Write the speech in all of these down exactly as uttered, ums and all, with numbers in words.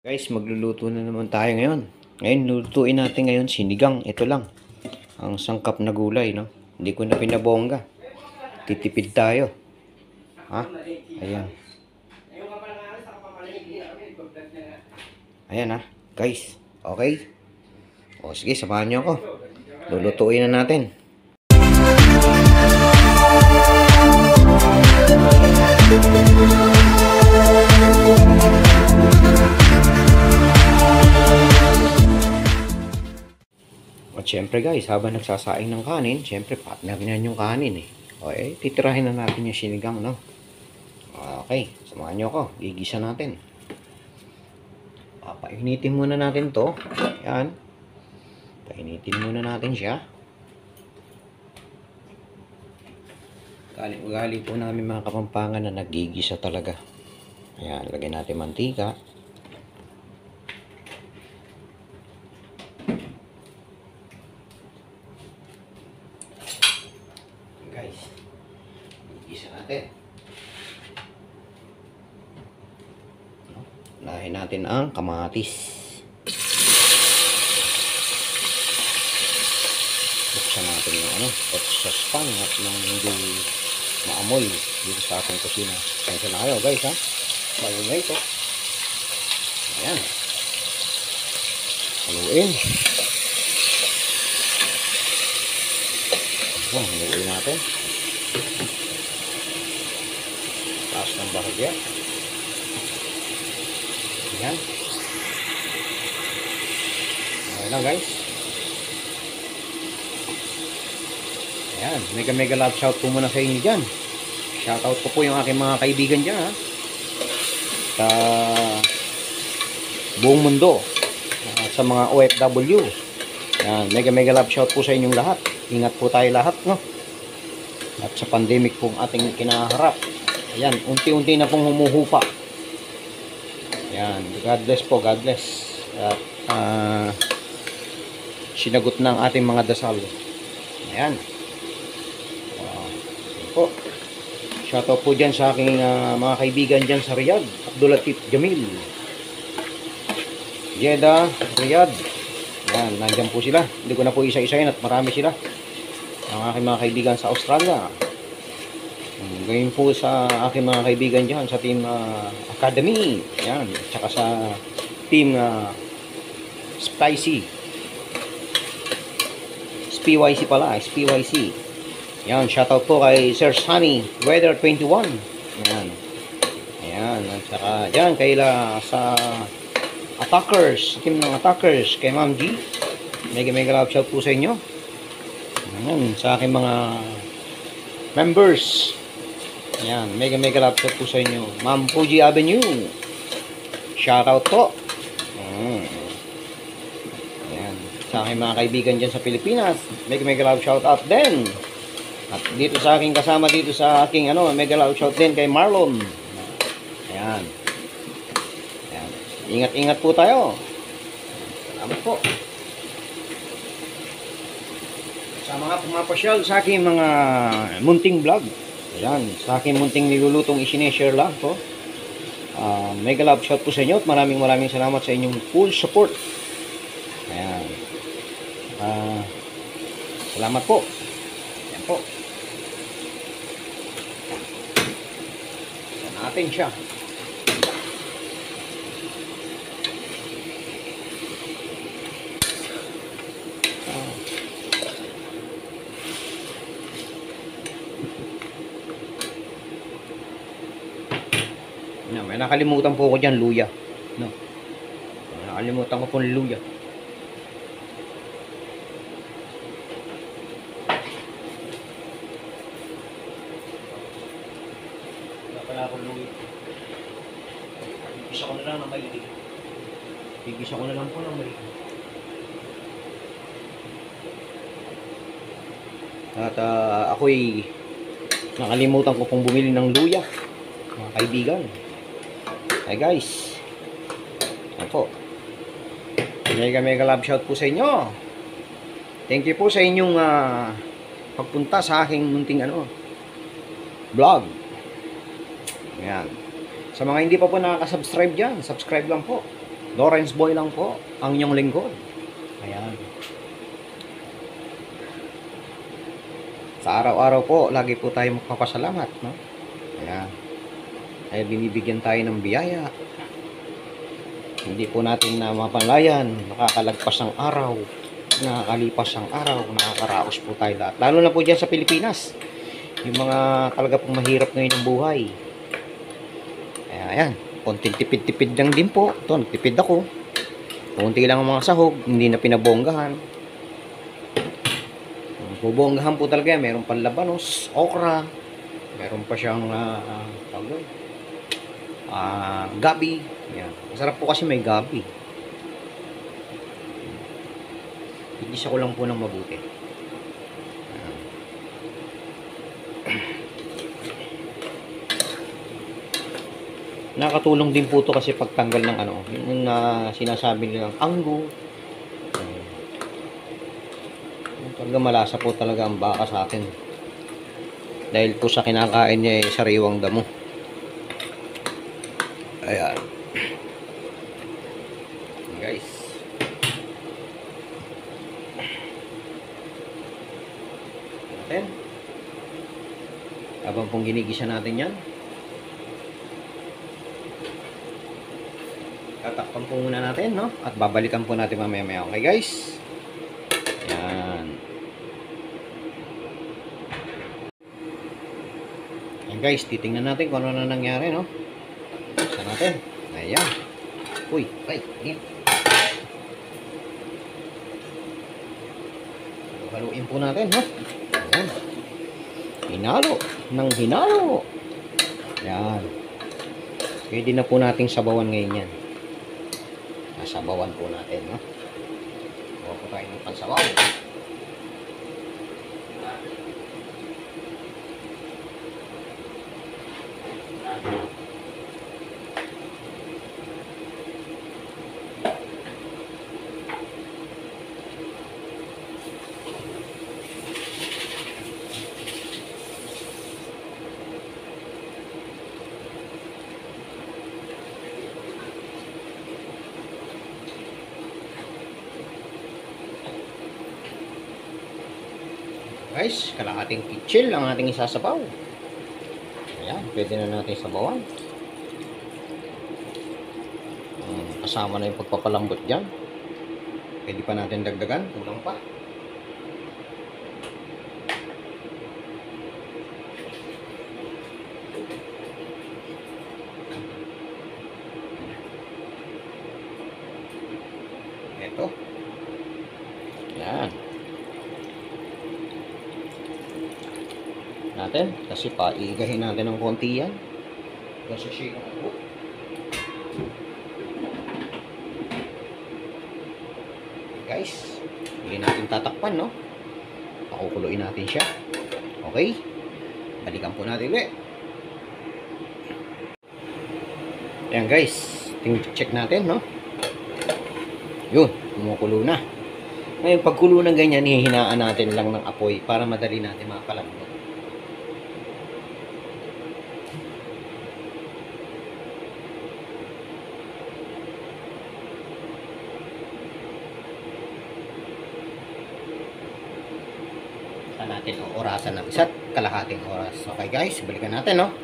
Guys, magluluto na naman tayo ngayon. Ngayon, lulutuin natin ngayon sinigang. Ito lang. Ang sangkap na gulay, no? Hindi ko na pinabongga. Titipid tayo. Ha? Ayan. Ayan ha. Guys, okay? O sige, samahan nyo ako. Lulutuin na natin. At syempre guys, habang nagsasaing ng kanin, syempre partner niyan yung kanin eh. Okay, titirahin na natin yung sinigang, no? Okay, samahan nyo ako. Gigisa natin. Papainitin muna natin to. Yan. Painitin muna natin siya. Gali-gali po namin mga Kapampangan na nagigisa talaga. Ayan, lagyan natin mantika. Guys, gigisa natin. Unahin natin ang kamatis. Buksan natin yung ano, saucepan at nang hindi maamoy dito sa ating kusina. Kaya na kayo guys ha. Bago na ito. Ayan. Haluin. Oh, haluin natin. Taas ng bahagya. Ayan. Ayan lang guys. Ayan. Mega mega love shout po muna sa inyo dyan. Shout out po po yung aking mga kaibigan dyan ha. Sa buong mundo. Uh, sa mga O F W. Ayan. Mega mega love shout po sa inyong lahat. Ingat po tayo lahat, no? At sa pandemic pong ating kinaharap. Ayan. Unti-unti na pong humuhupa. Ayan. God bless po. God bless. At uh, sinagot ng ating mga dasal. Ayan. Po. Shoutout po dyan sa aking uh, mga kaibigan dyan sa Riyadh. Abdul Latif Jamil. Jeddah, Riyadh. Yan, nandyan po sila. Hindi ko na po isa-isayin at marami sila. Ang aking mga kaibigan sa Australia. Ngayon po sa aking mga kaibigan dyan sa Team uh, Academy. Yan, tsaka sa Team uh, Spicy. S P Y C pala, S P Y C. Yan, shoutout po kay Sir Sunny Weather twenty-one. Yan. Ayan, at saka dyan kay la, sa Attackers, team ng Attackers, kay Ma'am G. Mega mega love shout po sa inyo. Ayan, sa aking mga members. Ayan, mega mega love shout po sa inyo. Ma'am Fuji Avenue. Shoutout po. Ayan. Ayan, sa aking mga kaibigan dyan sa Pilipinas. Mega mega love shout out din. At dito sa aking kasama dito sa aking ano, mega love shout din kay Marlon. Ayan. Ayan. Ingat-ingat po tayo. Salamat po. Sa mga pumapasyal sa aking mga munting vlog. Ayan. Sa aking munting nilulutong isineshare lang po. Uh, mega love shout po sa inyo at maraming maraming salamat sa inyong full support. Ayan. Uh, salamat po. Ayan po. Natin siya. Ah. No, may nakalimutan po ko dyan, luya. No. May nakalimutan ko po ng luya. Wala akong luya. Gigisa ko na lang ng maigi. Gigisa ko na lang po ng maigi. At uh, ako'y nakalimutan ko pong bumili ng luya, mga kaibigan. Hey guys. Ayan po. Mega mega love shout po sa inyo. Thank you po sa inyong uh, pagpunta sa aking munting ano, vlog. Ayan. Sa mga hindi pa po nakaka-subscribe dyan, subscribe lang po. Lawrence Boy lang po, ang inyong lingkod. Ayan. Sa araw-araw po, lagi po tayo magpapasalamat, no? Ayan. Ay binibigyan tayo ng biyaya. Hindi po natin na mapalayan, nakakalagpas ang araw, nakakalipas ang araw, nakakaraos po tayo lahat. Lalo na po dyan sa Pilipinas. Yung mga talaga pong mahirap ngayon ang buhay. Ayan, ayan. Konting tipid-tipid lang din po. Ito, nagtipid ako. Kunti lang ang mga sahog, hindi na pinabonggahan. Bubonggahan po talaga yan. Meron pang labanos, okra. Meron pa siyang uh, uh, tawag doon. Uh, gabi. Ayan. Masarap po kasi may gabi. Igisa ko lang po ng mabuti. Ayan. Nakatulong din po ito kasi pagtanggal ng ano, yung uh, sinasabi nilang anggo. Talaga malasa po talaga ang baka sa atin. Dahil po sa kinakain niya ay sariwang damo. Ayan. Guys. Natin. Habang pong ginigisa natin yan. Tatakpan po muna natin, no? At babalikan po natin mamaya-maya. Okay, guys? Yan. Yan, guys. Titingnan natin kung ano na nangyari, no? Sa natin. Ayan. Uy, ay, ayan. Haluin po natin, no? Ayan. Hinalo. Nang hinalo. Ayan. Pwede na po nating sabawan ngayon yan. Sabawan po natin, no? Gawa po tayo ng pansabaw. Guys, kalahating kitchil ang ating isasabaw. Ayan, pwede na natin sabawan. Hmm, kasama na yung pagpapalambot dyan. Pwede pa natin dagdagan, kulang pa. Ito. Ayan. Natin kasi paigahin natin ng konti yan kasi shake ako. Guys, hindi natin tatakpan, no? Pakukuluin natin siya. Okay, balikan po natin ulit. Ayan, guys, check natin, no? Yun, kumukulo na. Ngayon, pagkulo ng ganyan, hihinaan natin lang ng apoy para madali natin mapalambot. Natin o orasan ng isa't kalahating oras. Okay, guys, balikan natin, no?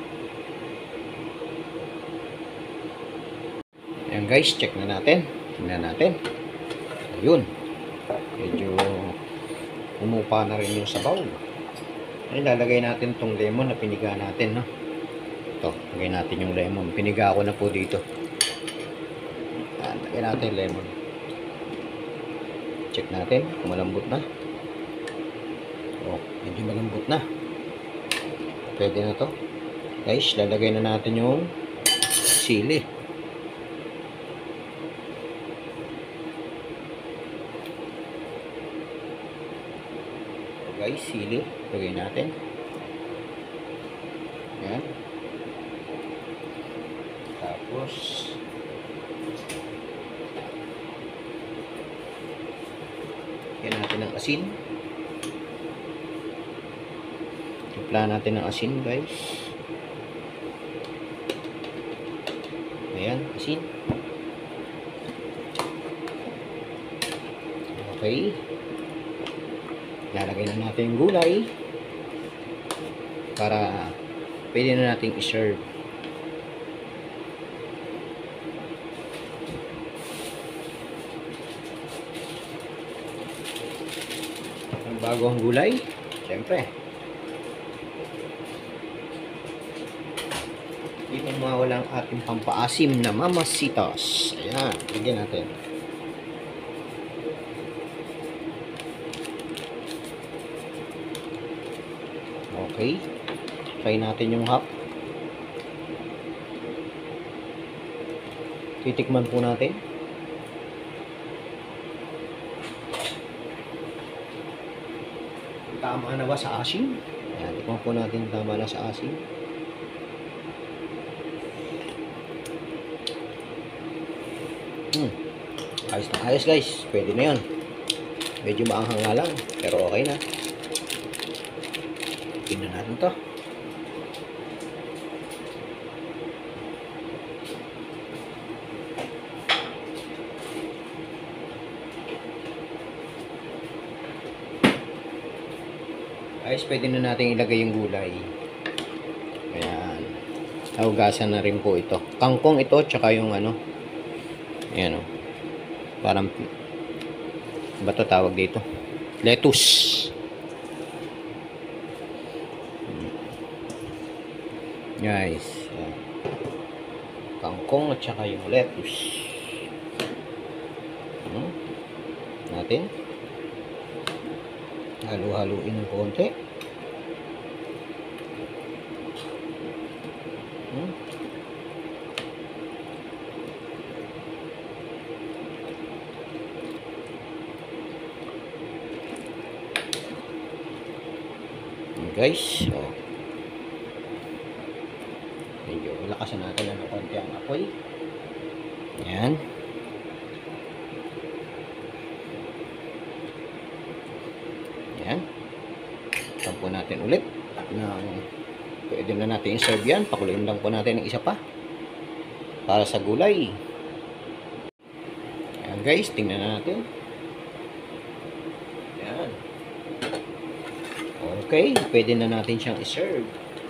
Ayan, guys, check na natin. Tingnan natin. Ayun. Medyo umupa na rin yung sabaw. Ay, lalagay natin tong lemon na piniga natin, no? Ito, lagay natin yung lemon. Piniga ko na po dito. Ayan, lagay natin lemon. Check natin kung malambot na. Oh, medyo malambot na. Pwede na to. Guys, lalagay na natin yung sili. Guys, sili. Lagay natin. Ayan. Tapos lagyan natin ng asin. Timpla natin ng asin, guys. Ayan, asin. Okay. Lalagay na natin yung gulay para pwede na natin i-serve. Ang bago ang gulay, syempre hindi mawala ang ating pampaasim na Mamacitos. Ayan, bigyan natin. Okay. Try natin yung hap. Titikman po natin. Tama na ba sa asin? Ayan, tikman po natin tama na sa asin. Hmm. Ayos na ayos guys. Pwede na yun. Medyo maanghang nga lang. Pero okay na. Tingnan natin to. Ayos, pwede na natin ilagay yung gulay. Ayan. Hugasan na rin po ito. Kangkong ito, tsaka yung ano. Ayan o. Parang, ba ito tawag dito? Lettuce. Guys. Ayan. Kangkong at tsaka yung lettuce. Hmm. Natin. Halo-haluin ng konti. Hmm. Guys, so medyo lakasan natin ng konti ang apoy. Ayan. Ayan. Tampo natin ulit na pwede na natin i-serve yan. Pakuluin lang po natin ng isa pa para sa gulay. Ayan guys, tingnan na natin. Ayan. Okay, pwede na natin siyang i-serve.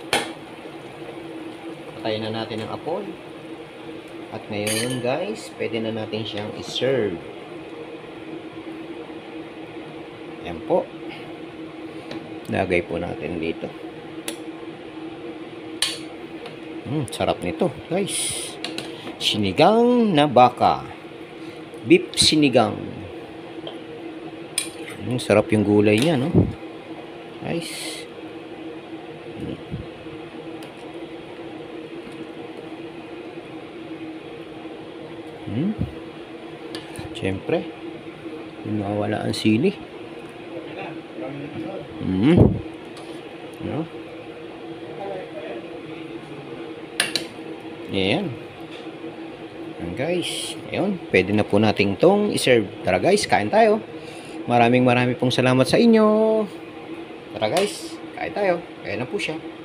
Patayin na natin ang apoy. At ngayon guys, pwede na natin siyang i-serve. Ayan po. Lagay po natin dito. Hmm, sarap nito guys. Sinigang na baka. Beef sinigang. Hmm, sarap yung gulay niya, no? Guys. Hmm. Hmm. Siyempre, nawawala ang sili. Hmm. No? Ayan. Ayan guys. Ayun. Pwede na po nating tong iserve. Tara guys, kain tayo. Maraming maraming pong salamat sa inyo. Tara guys, kain tayo. Kaya na po siya.